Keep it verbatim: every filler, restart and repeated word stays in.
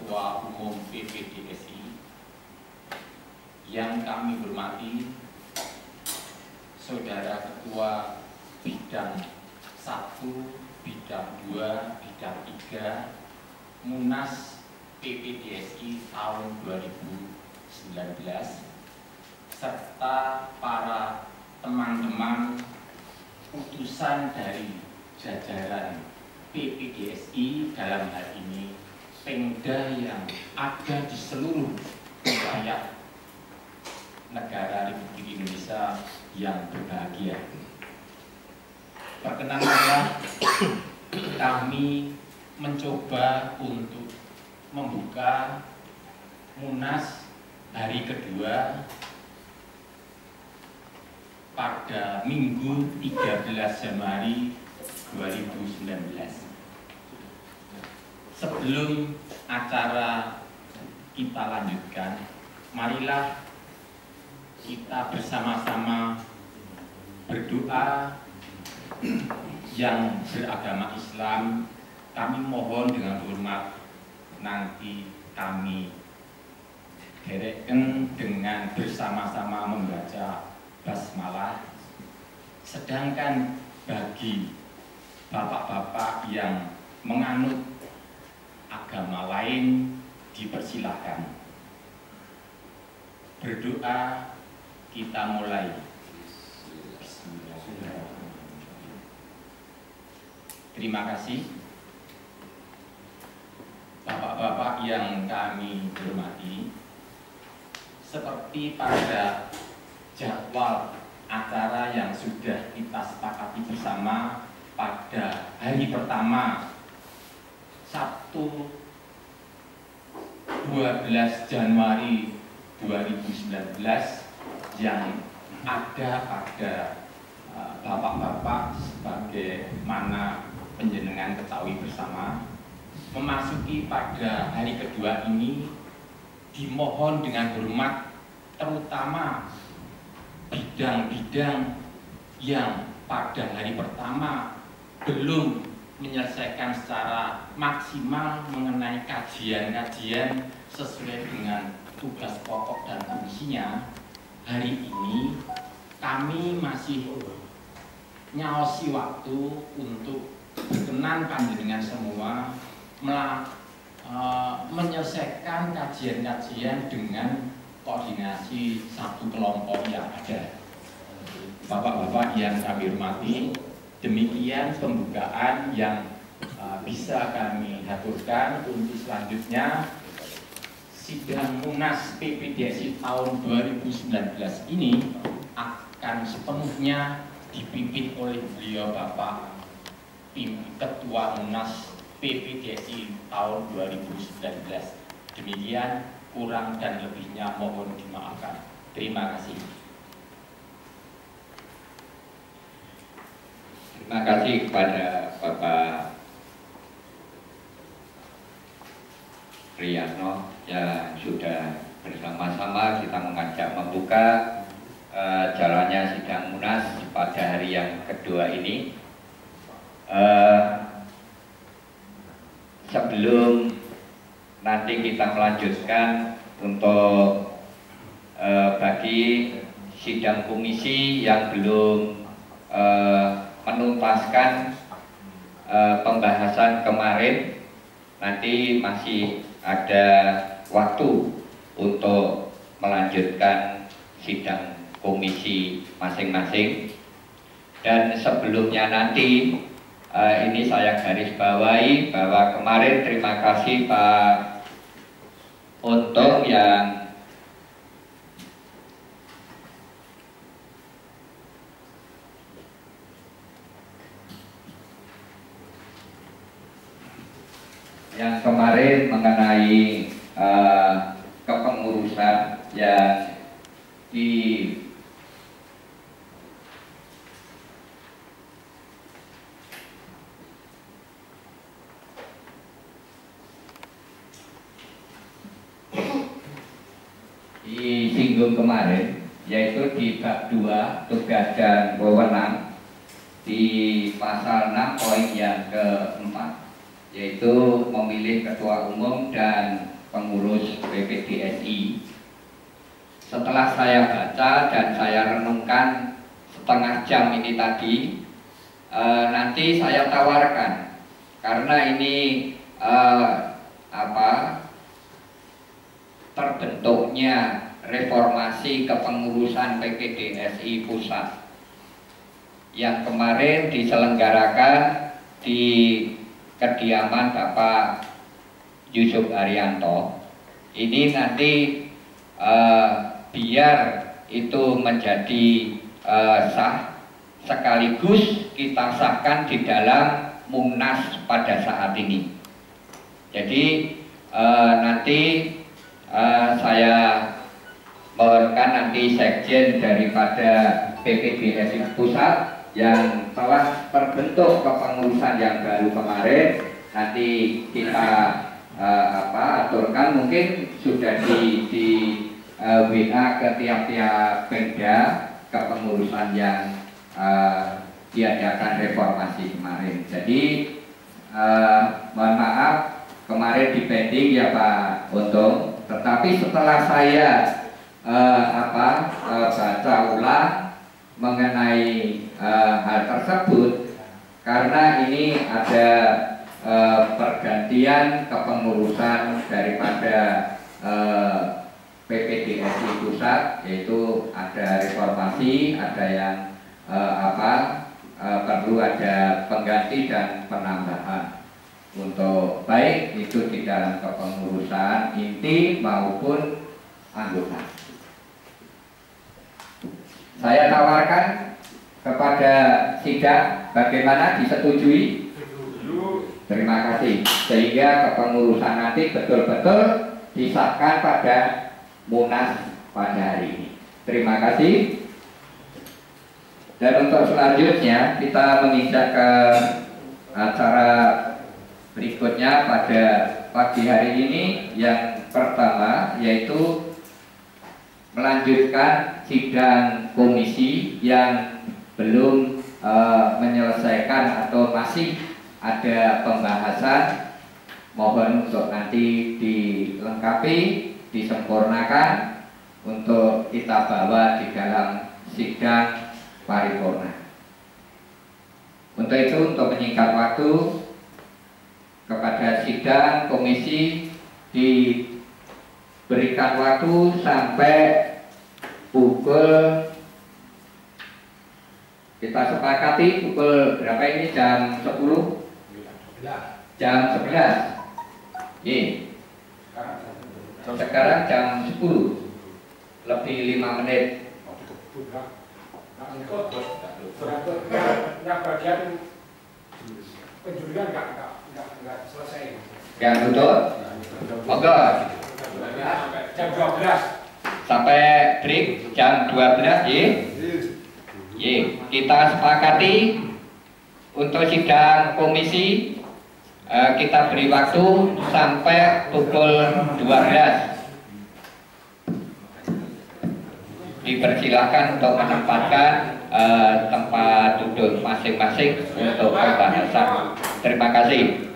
Ketua Umum P P D S I, yang kami hormati Saudara Ketua Bidang satu, Bidang dua, Bidang tiga Munas P P D S I tahun dua ribu sembilan belas, serta para teman-teman utusan dari jajaran P P D S I, dalam hal ini Pemda yang ada di seluruh wilayah negara Republik Indonesia yang berbahagia. Perkenankanlah kami mencoba untuk membuka Munas hari kedua pada Minggu tiga belas Januari dua ribu sembilan belas. Sebelum acara kita lanjutkan, marilah kita bersama-sama berdoa. Yang beragama Islam, kami mohon dengan hormat nanti kami gerekkan dengan bersama-sama membaca basmalah. Sedangkan bagi bapak-bapak yang menganut agama lain, dipersilahkan. Berdoa, kita mulai. Terima kasih bapak-bapak yang kami hormati. Seperti pada jadwal acara yang sudah kita sepakati bersama pada hari pertama Sabtu dua belas Januari dua ribu sembilan belas yang ada pada bapak-bapak sebagaimana penjenengan ketahui bersama, memasuki pada hari kedua ini dimohon dengan hormat, terutama bidang-bidang yang pada hari pertama belum menyelesaikan secara maksimal mengenai kajian-kajian sesuai dengan tugas pokok dan fungsinya. Hari ini kami masih nyaosi waktu untuk berkenan panjenengan semua melah, e, menyelesaikan kajian-kajian dengan koordinasi satu kelompok yang ada. Bapak-bapak yang kami hormati, demikian pembukaan yang e, bisa kami haturkan. Untuk selanjutnya, sidang Munas P P D S I tahun dua ribu sembilan belas ini akan sepenuhnya dipimpin oleh beliau Bapak Ketua Munas P P D S I tahun dua ribu sembilan belas. Demikian, kurang dan lebihnya mohon dimaafkan. Terima kasih. Terima kasih kepada Bapak Riyano yang sudah bersama-sama kita mengajak membuka uh, jalannya sidang Munas pada hari yang kedua ini. Uh, sebelum nanti kita melanjutkan untuk uh, bagi sidang komisi yang belum uh, menuntaskan uh, pembahasan kemarin, nanti masih ada waktu untuk melanjutkan sidang komisi masing-masing. Dan sebelumnya nanti Uh, ini saya garis bawahi bahwa kemarin terima kasih Pak Untung yang yang kemarin mengenai uh, kepengurusan yang di disinggung kemarin, yaitu di bab dua tugas dan wewenang di pasal enam poin yang keempat, yaitu memilih ketua umum dan pengurus P P D S I. Setelah saya baca dan saya renungkan setengah jam ini tadi, eh, nanti saya tawarkan, karena ini eh, apa terbentuknya reformasi kepengurusan P P D S I pusat yang kemarin diselenggarakan di kediaman Bapak Yusuf Haryanto. Ini nanti eh, biar itu menjadi eh, sah, sekaligus kita sahkan di dalam Munas pada saat ini. Jadi eh, nanti eh, saya mohonkan nanti sekjen daripada P P D S I pusat yang telah terbentuk kepengurusan yang baru kemarin, nanti kita uh, apa aturkan, mungkin sudah di, di uh, W A ke tiap-tiap Pemda kepengurusan yang uh, diadakan reformasi kemarin. Jadi uh, mohon maaf kemarin di pending ya Pak Untung, tetapi setelah saya uh, apa uh, baca ulang mengenai uh, hal tersebut, karena ini ada uh, pergantian kepengurusan daripada uh, P P D S I pusat, yaitu ada reformasi, ada yang uh, apa uh, perlu ada pengganti dan penambahan untuk baik itu di dalam kepengurusan inti maupun anggota. Saya tawarkan kepada sidang, bagaimana, disetujui? Terima kasih. Sehingga kepengurusan nanti betul-betul disahkan pada Munas pada hari ini. Terima kasih. Dan untuk selanjutnya kita menginjak ke acara berikutnya pada pagi hari ini. Yang pertama yaitu melanjutkan sidang komisi yang belum e, menyelesaikan atau masih ada pembahasan, mohon untuk nanti dilengkapi, disempurnakan untuk kita bawa di dalam sidang paripurna. Untuk itu, untuk menyingkat waktu, kepada sidang komisi diberikan waktu sampai pukul, kita sepakati pukul berapa ini, jam sepuluh? Jam sebelas. Ini sekarang jam sepuluh lebih lima menit. Yang bagian penjualan nggak nggak nggak selesai. Yang tutup? Monggo. Jam dua belas. Sampai break jam dua belas, ye. Ye, kita sepakati untuk sidang komisi eh, kita beri waktu sampai pukul dua belas. Dipersilakan untuk menempatkan eh, tempat duduk masing-masing untuk pembahasan. Terima kasih.